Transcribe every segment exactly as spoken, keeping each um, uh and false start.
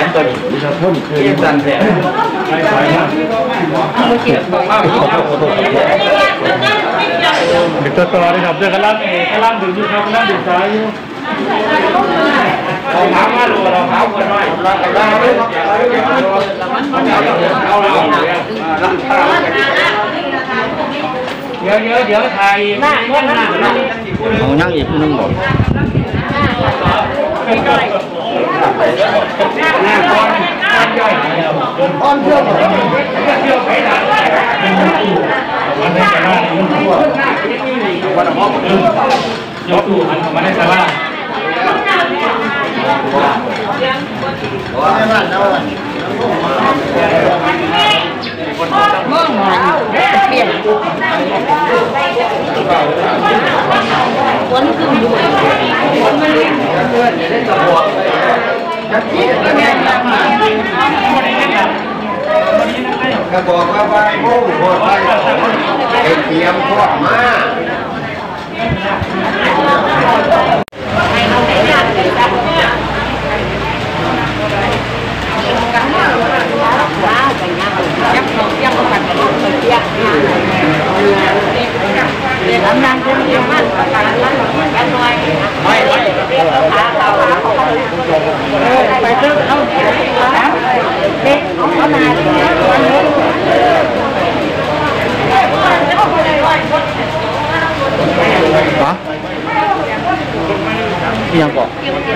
ตัวนี้มีทั้งพ่นคือสันแผลไม่ใช่ครับเกี่ยวกับข้าวที่เขาโคตรเป็นตัวต่อเลยครับเจอกระลังเอกระลังดึงอยู่ครับกระลังดึงซ้ายอยู่เราเท้ามาดูเราเท้าคนน้อยเรากระลังเลยเดี๋ยวเดี๋ยวเดี๋ยวไทยหน้าหน้าหน้าเขานั่งอีกผู้นึงบอกหน้าก้อนก้อนย่อยก้อนเชื่อมเชื่อมไปไหนมันได้แต่ว่าวันละมอบยกตู้หันมาได้แต่ว่ามองมันเปลี่ยนคนขึ้นด้วยคนมันเลี้ยงเพื่อนจะได้สบายจะคิดยังไงก็บอกว่าไปมุ่งพอไปเตรียมพวกมาทำงานคนเดียวมันประกันแล้วกันหน่อยไม่ไม่ไปเจอเขาเด็กเขาขนาดนี้วันนี้ฮะยังบอก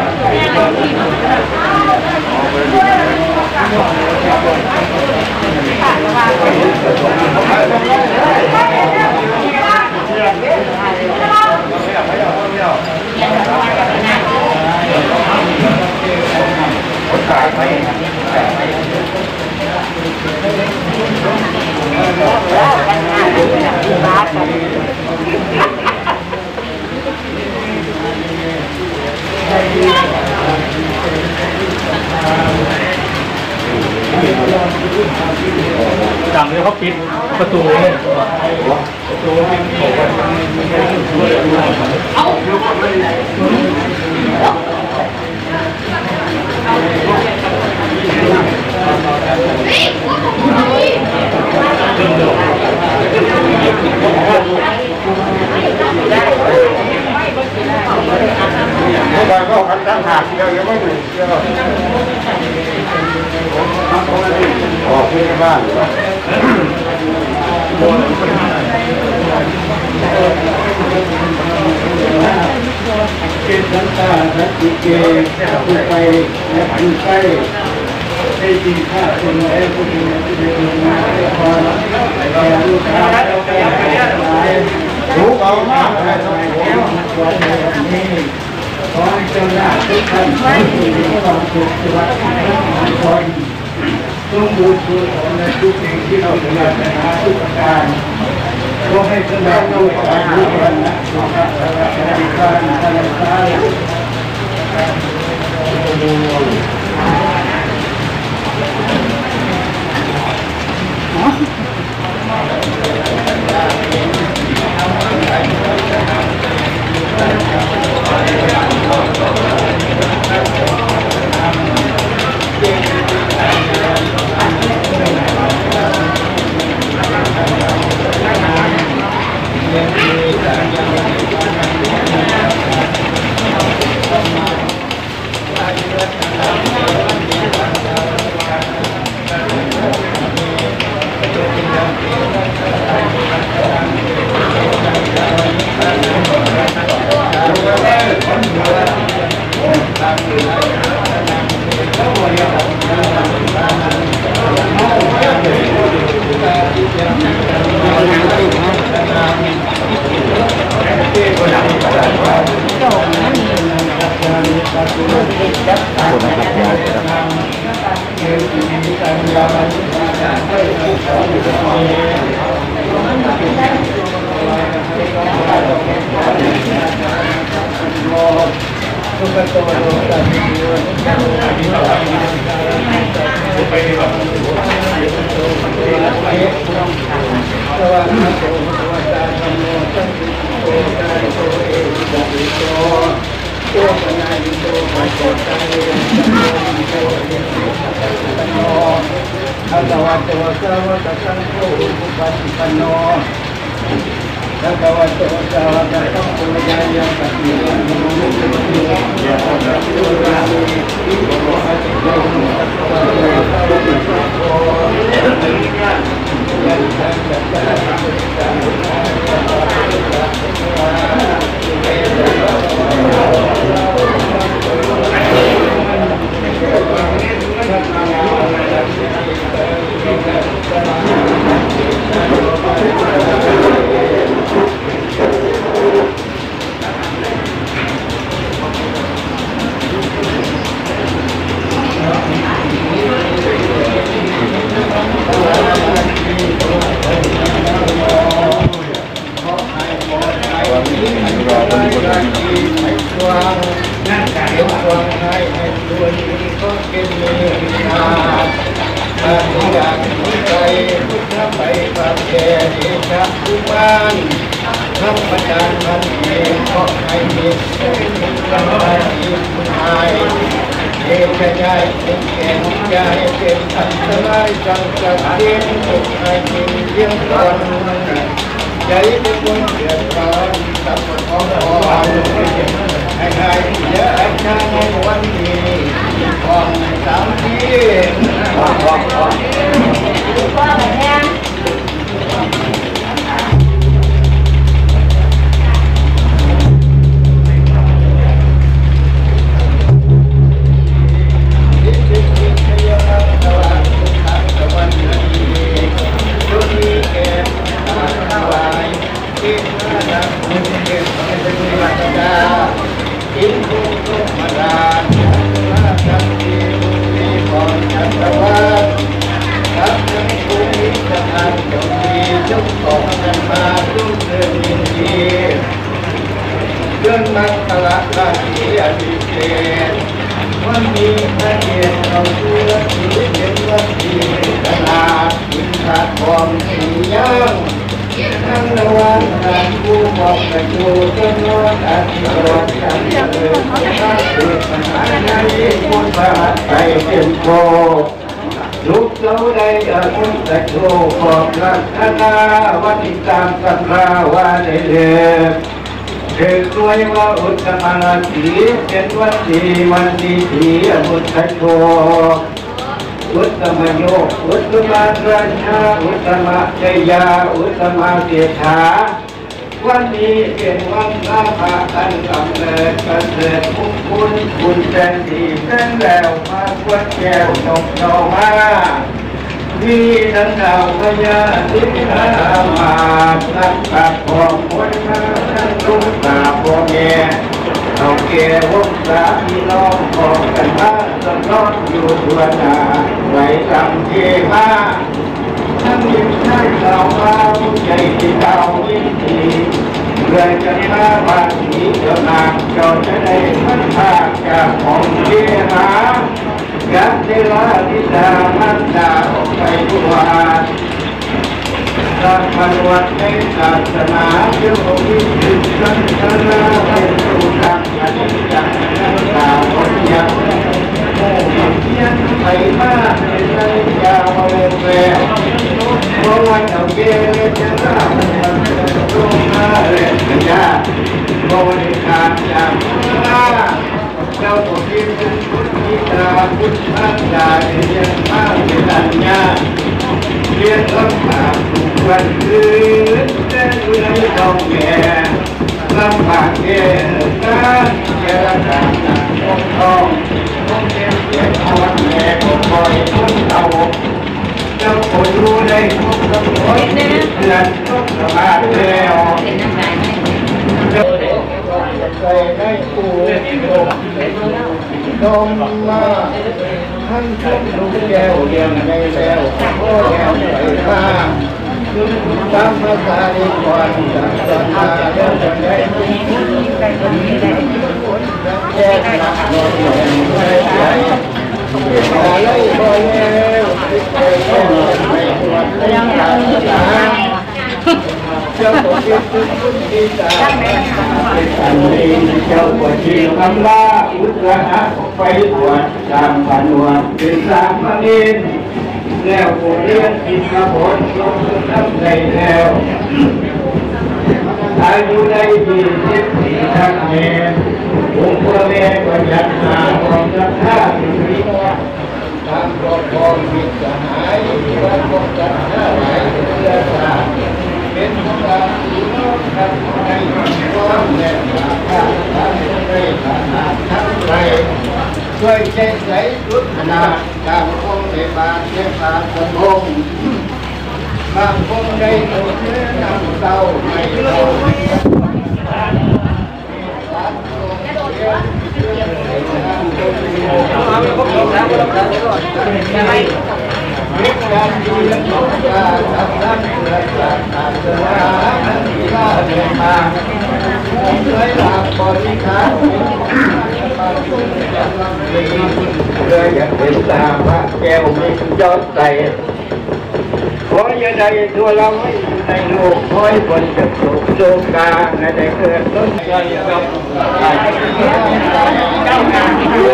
จังเลยเขาปิดประตูประตูเอาไม่ได้ก็ขันตั้งหากเดียวยังไม่ถึงเดียวออกที่บ้านเกณฑ์สังฆาสัจจิเกณฑ์ผู้ไปและผู้ไปได้จริงข้าคนไหนผู้ที่จะได้ลงมาได้พอแต่ลูกค้าเราไปรู้เอามากอะไรต้องแล้ววันนี้ขอให้เจ้าหน้าทุกท่านที่มีความสุขสวัสดิ์ทุกคนต้องดูดูของในทุกสิ่งที่เราทำในหาทุกประการขอให้สำเร็จด้วยการรู้กันนะสุขภาพและการทำงานโาวกสังโฆอุปฏิปันโนภะคะวะโตสาวกสังโฆยายาปฏิปันโนยะถะตุรามิอิโตอะติโยตัสสะภะคะวะโตสังโฆยันตังสัจจะสัมพุทธังใจเป็นคนเดือดร้อนตัดของอ่อนให้ใครเยอะให้ชาในวันนี้ของสามที่ว่าแบบนี้เรื่องมังคละราศีอภิเษกวันนี้พระเอกเราเชื่อถือเป็นวันที่ตลาดอินทราทองสีย่างทั้งระวันการผู้บอกกระจูจนวันอาทิตย์รอดกันเลยถ้าเกิดปัญหาในคนบาดไปเป็นโคลูกเจ้าได้อาคุนตะโชขอบรัตนาวันที่ตามตำราว่าได้เด็กเด็กด้วยว่าอุตมะสีเป็นวันดีวันดีสีอมุตตะโชอุตมะโยอุตมะราชาอุตมะเจยาอุตมะเศรษฐาวันนี้เป็นวันนาภาอันกำเนิดประเสริฐคุ้มคุณคุณแสนดีแสนแล้วมาควนแก้วนกเจ้ามาที่ดังดาวพญาสิงหามานักปราบของคนมาทั้งลุงตาพ่อแม่เอาแก่วงศาพี่น้องของกันมาสำรองอยู่ทั่วหน้าไว้จำเทมาทั้งยิ่งใช้เรามาใจที่เรายิ่งดีเพื่อจะมาบางทีเจ้านางเจ้าจะได้พันธาจากของเทหายักษ์เทวาธิดามันดาออกไปทั่วสัพพะวัตในศาสนาโยมิสุสันตนาเป็นสุขังอนิจจังนันตาวัญญังโมหิยังไปมาเป็นระยะวันแรกเพราะวันเอาเกลือจะน่ามันตรงมาเรียนยาเพราะวันขาดจากนาเจ้าตัวที่เป็นพุทธิตาพุทธังดาเรียนมาเป็นอัญญาเรียนลำบากทุกวันคืนแต่อยู่ในท้องแม่ลำบากเกินการเจรจาทองทองต้องเก็บเก็บเอาวันแม่ก็คอยคนเต่าเจ้าคนรู้ได้ทุกสมุนเพื่อนทุกสมาธิแล้วเจ้าเด็กใจได้ปูดมมาท่านชมลูกแก้วเรียนในแล้วโอ้แก้วไปมาตามภาษาดีกว่าจากสอนมาเรื่องจะได้แก้หนักนอนแรงไม่ใช่อะไรก็แล้วใจก็ไม่ปวดยังหาเจ้าตัวที่สุดที่ตาเป็นอันนี้เจ้าปวดที่คำว่าอุตระหะไปปวดตามพันวันเป็นสามเณรแล้วโอเลี้ยงกินกระผลลงน้ำในแนวอายุได้ยี่สิบสี่ทั้งเมนองค์พระแม่ก็ยันมาของรักษาสิริทางปกครองมิตรสหายวัดป้องกันห้าหลายเรือสาเป็นของเราที่น้องทำในความแน่นหนาข้าทั้งในฐานะทั้งใจช่วยใจใสรุดนาตามองค์ในบาทในบาทสมบงบางคนได้ตัวเนื้อนำเศร้าไม่เราวิการดีและสงฆ์การทำนั้นเกิดจากการเจริญนั้นที่ว่าเดินมาเคยหลับบริขารมาจุดจะลำเลียงเลยอยากเห็นตาพระแก้วมียอดใจขออย่าได้ตัวเราไม่อยู่ในโลกคอยบนจะถูกโลกาในได้เกิดต้นใจกับเจ้างานที่อยู่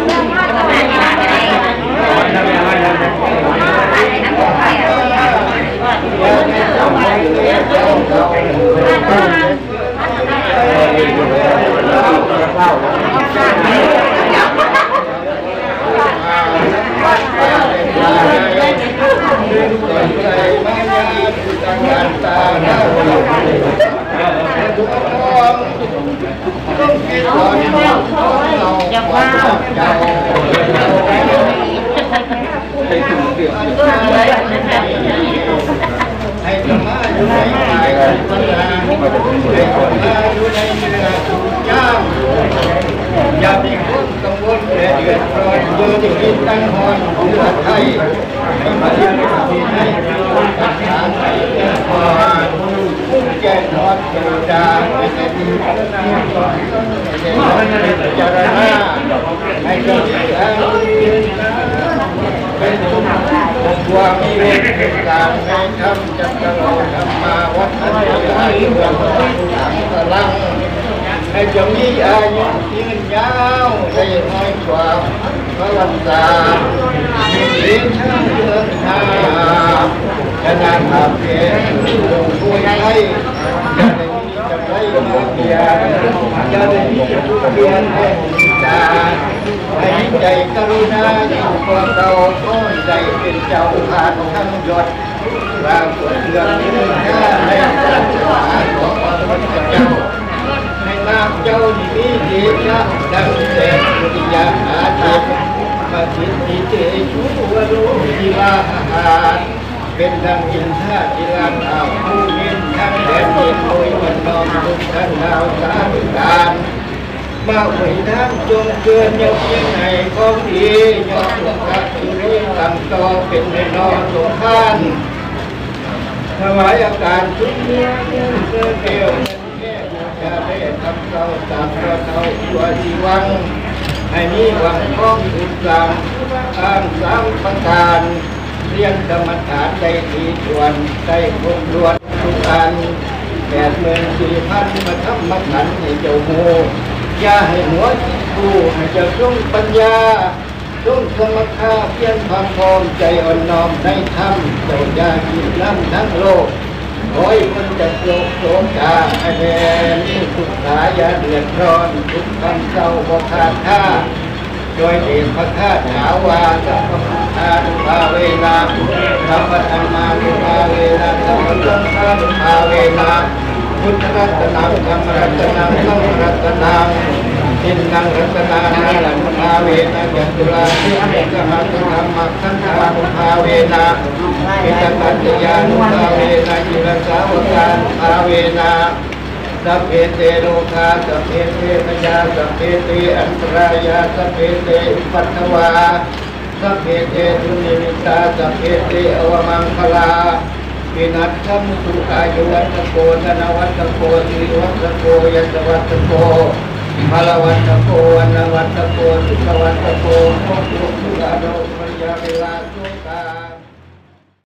อย่าว่าให้ธรรมะอยู่ในกายปัญญาให้ธรรมะอยู่ในเนื้อทุกอย่างอย่ามีคนกังวลและเดือดร้อนอยู่ที่คิดตั้งหอนเลือดไทยให้มาเลี้ยงที่ให้คนต่างๆให้เกิดความมุ่งแก่ทอดกรุณาเป็นที่พัฒนาก่อนให้พิจารณาให้เกิดการยืนเป็นทุกความมีเวทเป็นการในธรรมจักรโลกธรรมาวัฒนธรรมเมืองสังพลังให้จงมีอายุยืนยาวได้น้อยกว่าพระวันตาเลี้ยงช่างเมืองนาขนาดอาเพียงลงผู้ให้จะได้มีจะได้มาเพียรจะได้มีผู้เพียรให้ตาให้ใจกรุณาอยู่กับเราก็ใจเป็นเจ้าผ่านทั้งยศรางส่วนเรื่องนี้ข้าในศาสนาของพระพุทธเจ้าให้นามเจ้าที่มีดีนะดังเสกสุริยาอาทิตย์มาทิตติเตชุวรุจิวาหาเป็นดังอินทราจิรันอาผู้มินทั้งแดนดินโดยวันนอมทุกท่านดาวสาธุการมาหวยทางจงเกินยกยังไงก็ดียกหลวงพระสุริตั้งต่อเป็นในนอสงท่านถวายอาการทุกเมื่อเมื่อเกิดเกี่ยวแก่จะได้ทำเราตามเราเท่าตัวชีวังให้มีหวังพ้องทุกสามทางสามประการเรียนกรรมฐานได้ทีส่วนได้คงล้วนทุกอันแปดหมื่นสี่พันมาทำมาขันให้เจ้าโมอย่าให้หัวจิตกูให้เจ้าจงปัญญาจงสมคาเพียรความพร้อมใจอ่อนน้อมในธรรมเจ้าอย่าคิดล้ำทั้งโลกขอให้คนจะโลกโสกาให้แม่นี้ทุกสายอย่าเดือดร้อนทุกคำเศร้าบ่ขาดค่าโดยเดชพระธาตุหาวาสัพพะทานุภาเวนะสัพพะธรรมานุภาเวนะสัพพะสังฆานุภาเวนะพุทธรัตนังธรรมรัตนังสังฆรัตนังทินนังรัตนานาลังภาเวนะยัตุลาทิเอกหัตถธรรมขันธานุภาเวนะอิตตัญญานุภาเวนะจิรสาวกานุภาเวนะสัพเพเตโลกาสัพเพเตมยาสัพเพเตอันตรายาสัพเพเตอุปัฏฐวาสัพเพเตทุนิมิตาสัพเพเตอวมังคลาปินัตถัมสุอายุวัตโกธนวัตโกสิริวัตโกยัสวัตโกพลวัตโกวันวัตโกสุขวัตโกโมกุสุอาโนปัญญาเวลาสุกา